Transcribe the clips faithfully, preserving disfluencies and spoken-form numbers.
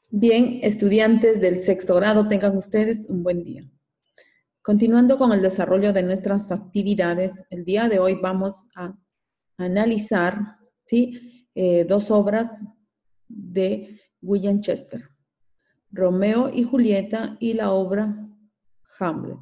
Bien, estudiantes del sexto grado, tengan ustedes un buen día. Continuando con el desarrollo de nuestras actividades, el día de hoy vamos a analizar ¿sí? eh, dos obras de William Shakespeare, Romeo y Julieta y la obra Hamlet.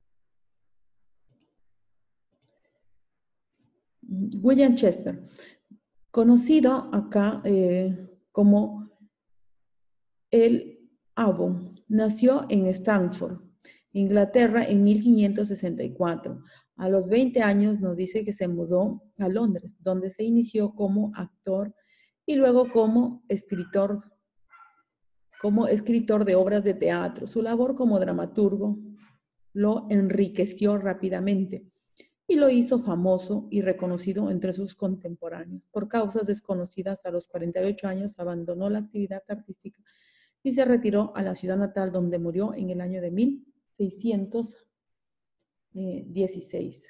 William Shakespeare, conocido acá eh, como el Avon, nació en Stanford, Inglaterra, en mil quinientos sesenta y cuatro. A los veinte años nos dice que se mudó a Londres, donde se inició como actor y luego como escritor, como escritor de obras de teatro. Su labor como dramaturgo lo enriqueció rápidamente y lo hizo famoso y reconocido entre sus contemporáneos. Por causas desconocidas, a los cuarenta y ocho años abandonó la actividad artística y se retiró a la ciudad natal, donde murió en el año de mil seiscientos dieciséis.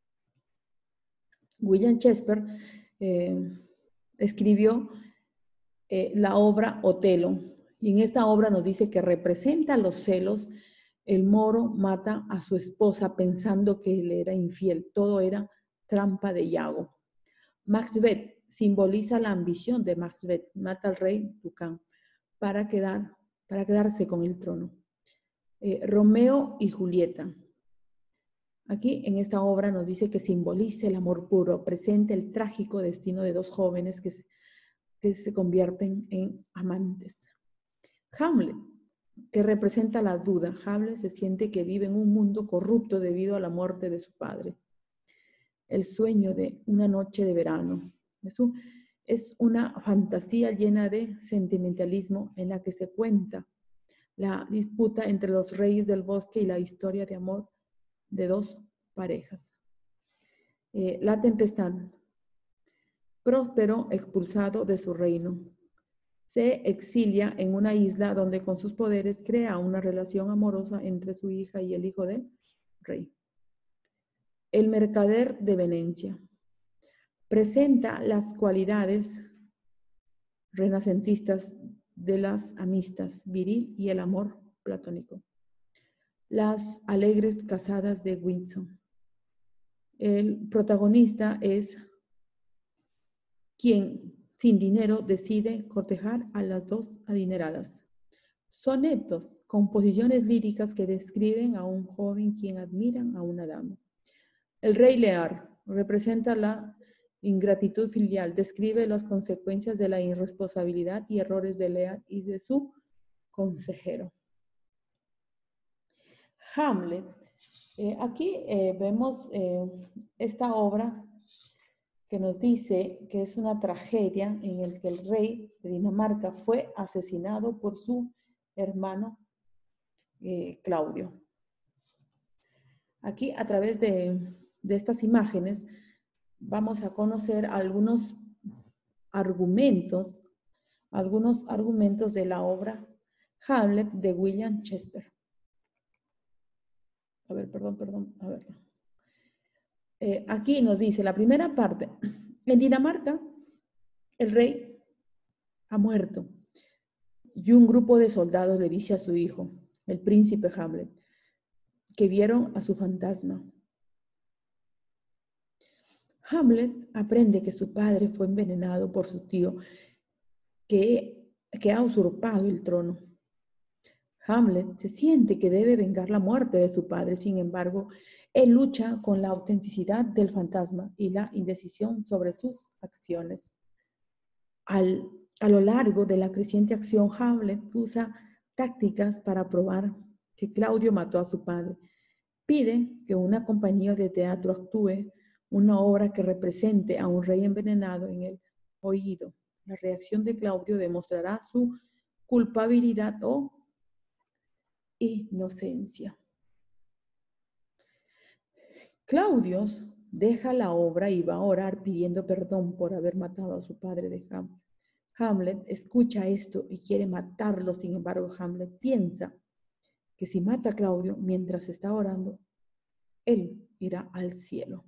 William Shakespeare eh, escribió eh, la obra Otelo, y en esta obra nos dice que representa los celos. El moro mata a su esposa pensando que le era infiel. Todo era trampa de Iago. Macbeth simboliza la ambición de Macbeth. Mata al rey Tucán para, quedar, para quedarse con el trono. Eh, Romeo y Julieta. Aquí en esta obra nos dice que simboliza el amor puro, presenta el trágico destino de dos jóvenes que se, que se convierten en amantes. Hamlet, que representa la duda. Hamlet se siente que vive en un mundo corrupto debido a la muerte de su padre. El sueño de una noche de verano. Es, un, es una fantasía llena de sentimentalismo en la que se cuenta la disputa entre los reyes del bosque y la historia de amor de dos parejas. Eh, la tempestad. Próspero, expulsado de su reino, se exilia en una isla donde con sus poderes crea una relación amorosa entre su hija y el hijo del rey. El mercader de Venecia. Presenta las cualidades renacentistas de las amistas viril y el amor platónico. Las alegres casadas de Windsor. El protagonista es quien sin dinero decide cortejar a las dos adineradas. Sonetos, composiciones líricas que describen a un joven quien admiran a una dama. El rey Lear representa la ingratitud filial, describe las consecuencias de la irresponsabilidad y errores de Lear y de su consejero. Hamlet. Eh, aquí eh, vemos eh, esta obra que nos dice que es una tragedia en la que el rey de Dinamarca fue asesinado por su hermano eh, Claudio. Aquí, a través de, de estas imágenes, vamos a conocer algunos argumentos, algunos argumentos de la obra Hamlet de William Shakespeare. A ver, perdón, perdón, a ver. Eh, aquí nos dice la primera parte. En Dinamarca, el rey ha muerto y un grupo de soldados le dice a su hijo, el príncipe Hamlet, que vieron a su fantasma. Hamlet aprende que su padre fue envenenado por su tío, que, que ha usurpado el trono. Hamlet se siente que debe vengar la muerte de su padre, sin embargo, él lucha con la autenticidad del fantasma y la indecisión sobre sus acciones. Al, a lo largo de la creciente acción, Hamlet usa tácticas para probar que Claudio mató a su padre. Pide que una compañía de teatro actúe una obra que represente a un rey envenenado en el oído. La reacción de Claudio demostrará su culpabilidad o inocencia. Claudio deja la obra y va a orar pidiendo perdón por haber matado a su padre de Hamlet. Hamlet escucha esto y quiere matarlo, sin embargo Hamlet piensa que si mata a Claudio mientras está orando, él irá al cielo.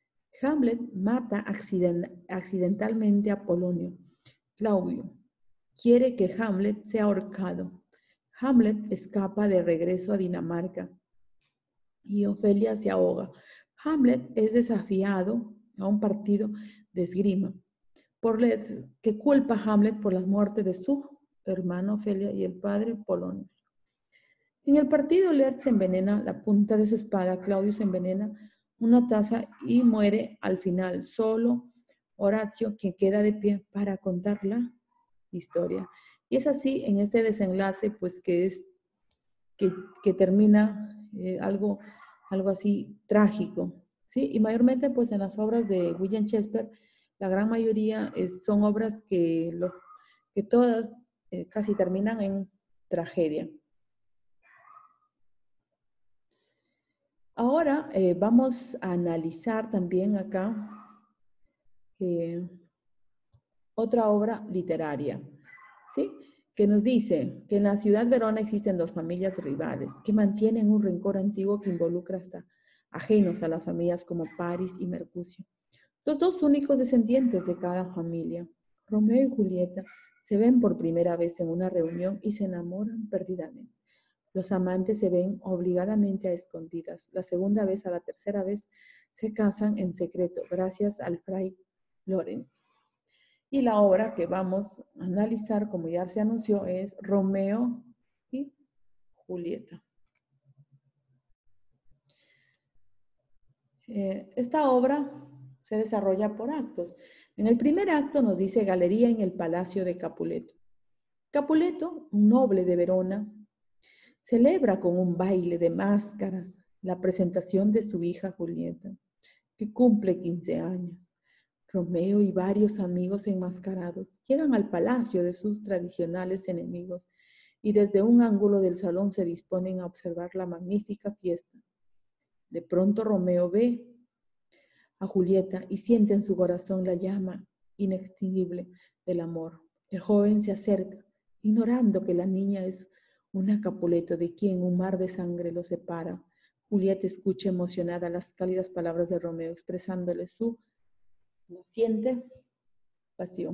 Hamlet mata accident- accidentalmente a Polonio. Claudio, quiere que Hamlet sea ahorcado. Hamlet escapa de regreso a Dinamarca y Ofelia se ahoga. Hamlet es desafiado a un partido de esgrima, por le- que culpa a Hamlet por la muerte de su hermana Ofelia y el padre Polonius. En el partido, Lear se envenena la punta de su espada, Claudio se envenena una taza y muere al final. Solo Horacio, quien queda de pie para contar la historia. Y es así en este desenlace, pues que es que, que termina eh, algo, algo así trágico, ¿sí? Y mayormente, pues en las obras de William Shakespeare, la gran mayoría es, son obras que, lo, que todas eh, casi terminan en tragedia. Ahora eh, vamos a analizar también acá eh, otra obra literaria, ¿sí? Que nos dice que en la ciudad Verona existen dos familias rivales que mantienen un rencor antiguo que involucra hasta ajenos a las familias como Paris y Mercucio. Los dos únicos descendientes de cada familia, Romeo y Julieta, se ven por primera vez en una reunión y se enamoran perdidamente. Los amantes se ven obligadamente a escondidas. La segunda vez a la tercera vez se casan en secreto, gracias al fray Lorenz. Y la obra que vamos a analizar, como ya se anunció, es Romeo y Julieta. Eh, esta obra se desarrolla por actos. En el primer acto nos dice Galería en el Palacio de Capuleto. Capuleto, un noble de Verona, celebra con un baile de máscaras la presentación de su hija Julieta, que cumple quince años. Romeo y varios amigos enmascarados llegan al palacio de sus tradicionales enemigos y desde un ángulo del salón se disponen a observar la magnífica fiesta. De pronto Romeo ve a Julieta y siente en su corazón la llama inextinguible del amor. El joven se acerca, ignorando que la niña es una Capuleto de quien un mar de sangre lo separa. Julieta escucha emocionada las cálidas palabras de Romeo, expresándole su naciente pasión.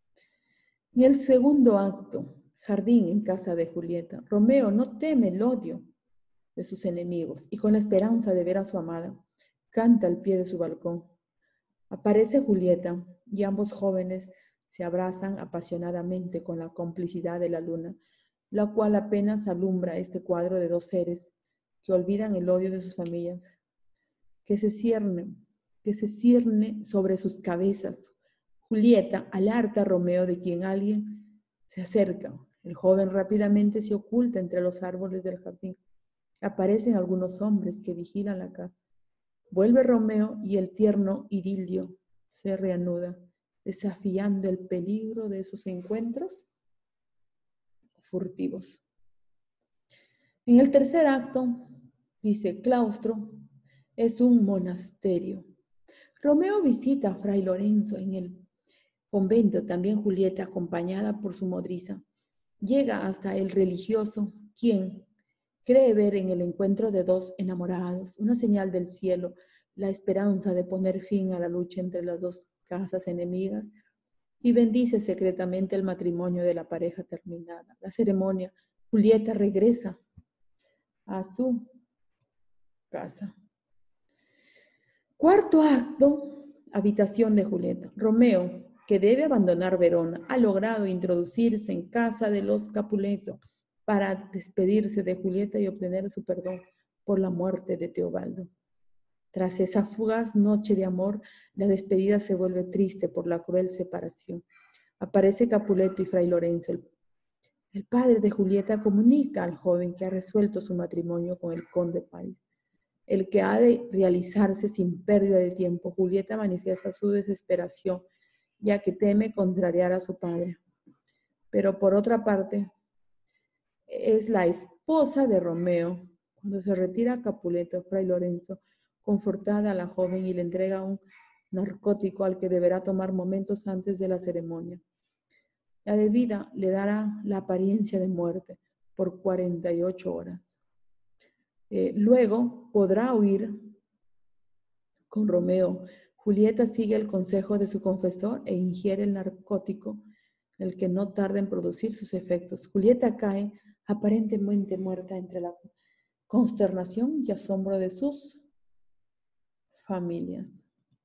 En el segundo acto, jardín en casa de Julieta, Romeo no teme el odio de sus enemigos y con la esperanza de ver a su amada, canta al pie de su balcón. Aparece Julieta y ambos jóvenes se abrazan apasionadamente con la complicidad de la luna, la cual apenas alumbra este cuadro de dos seres que olvidan el odio de sus familias, que se cierne, que se cierne sobre sus cabezas. Julieta alerta a Romeo de quien alguien se acerca. El joven rápidamente se oculta entre los árboles del jardín. Aparecen algunos hombres que vigilan la casa. Vuelve Romeo y el tierno idilio se reanuda, desafiando el peligro de esos encuentros furtivos. En el tercer acto, dice, claustro es un monasterio. Romeo visita a Fray Lorenzo en el convento, también Julieta, acompañada por su nodriza, llega hasta el religioso, quien cree ver en el encuentro de dos enamorados una señal del cielo, la esperanza de poner fin a la lucha entre las dos casas enemigas, y bendice secretamente el matrimonio de la pareja terminada. La ceremonia, Julieta regresa a su casa. Cuarto acto, habitación de Julieta. Romeo, que debe abandonar Verona, ha logrado introducirse en casa de los Capuleto para despedirse de Julieta y obtener su perdón por la muerte de Teobaldo. Tras esa fugaz noche de amor, la despedida se vuelve triste por la cruel separación. Aparece Capuleto y Fray Lorenzo. El, el padre de Julieta comunica al joven que ha resuelto su matrimonio con el conde Paris, el que ha de realizarse sin pérdida de tiempo. Julieta manifiesta su desesperación, ya que teme contrariar a su padre. Pero por otra parte, es la esposa de Romeo. Cuando se retira Capuleto, Fray Lorenzo, confortada a la joven y le entrega un narcótico al que deberá tomar momentos antes de la ceremonia. La debida le dará la apariencia de muerte por cuarenta y ocho horas. Eh, luego podrá huir con Romeo. Julieta sigue el consejo de su confesor e ingiere el narcótico el que no tarda en producir sus efectos. Julieta cae aparentemente muerta entre la consternación y asombro de sus familias.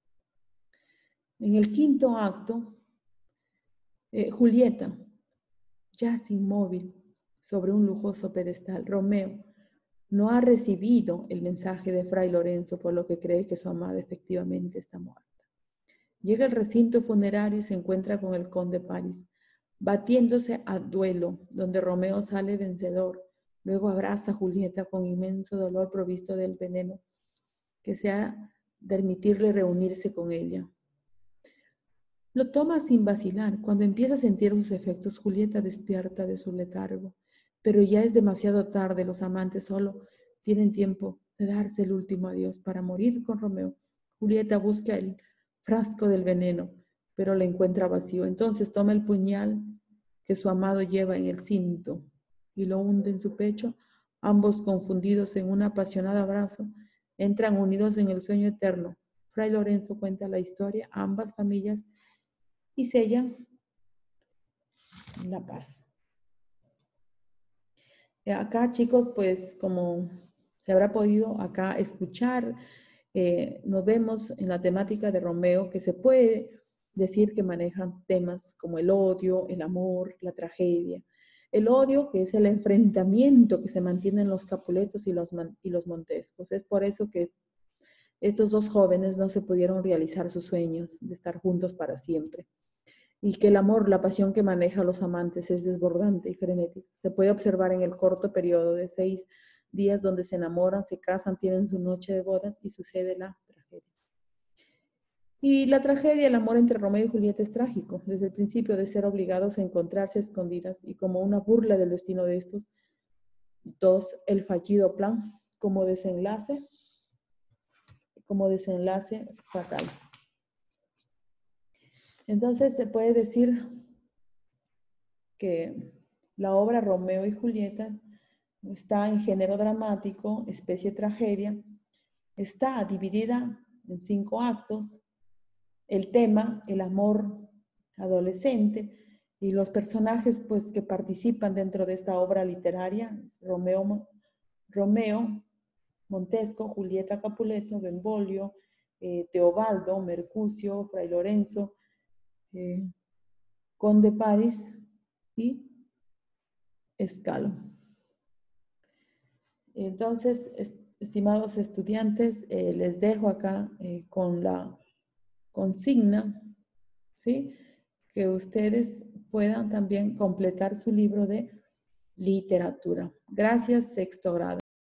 En el quinto acto, eh, Julieta yace inmóvil sobre un lujoso pedestal. Romeo no ha recibido el mensaje de Fray Lorenzo, por lo que cree que su amada efectivamente está muerta. Llega al recinto funerario y se encuentra con el conde París, batiéndose a duelo, donde Romeo sale vencedor. Luego abraza a Julieta con inmenso dolor provisto del veneno que se ha de permitirle reunirse con ella. Lo toma sin vacilar. Cuando empieza a sentir sus efectos, Julieta despierta de su letargo. Pero ya es demasiado tarde. Los amantes solo tienen tiempo de darse el último adiós para morir con Romeo. Julieta busca el frasco del veneno, pero lo encuentra vacío. Entonces toma el puñal que su amado lleva en el cinto y lo hunde en su pecho. Ambos, confundidos en un apasionado abrazo, entran unidos en el sueño eterno. Fray Lorenzo cuenta la historia a ambas familias y sellan la paz. Acá, chicos, pues como se habrá podido acá escuchar, eh, nos vemos en la temática de Romeo, que se puede decir que manejan temas como el odio, el amor, la tragedia. El odio, que es el enfrentamiento que se mantiene en los Capuletos y los, y los Montescos. Es por eso que estos dos jóvenes no se pudieron realizar sus sueños de estar juntos para siempre. Y que el amor, la pasión que maneja a los amantes es desbordante y frenética. Se puede observar en el corto periodo de seis días donde se enamoran, se casan, tienen su noche de bodas y sucede la tragedia. Y la tragedia, el amor entre Romeo y Julieta es trágico, desde el principio de ser obligados a encontrarse a escondidas y como una burla del destino de estos dos, el fallido plan como desenlace, como desenlace fatal. Entonces se puede decir que la obra Romeo y Julieta está en género dramático, especie tragedia, está dividida en cinco actos. El tema, el amor adolescente, y los personajes pues, que participan dentro de esta obra literaria, Romeo, Romeo Montesco, Julieta Capuleto, Benvolio, eh, Teobaldo, Mercucio, Fray Lorenzo, eh, Conde París y Escalo. Entonces, estimados estudiantes, eh, les dejo acá eh, con la consigna, ¿sí? Que ustedes puedan también completar su libro de literatura. Gracias, sexto grado.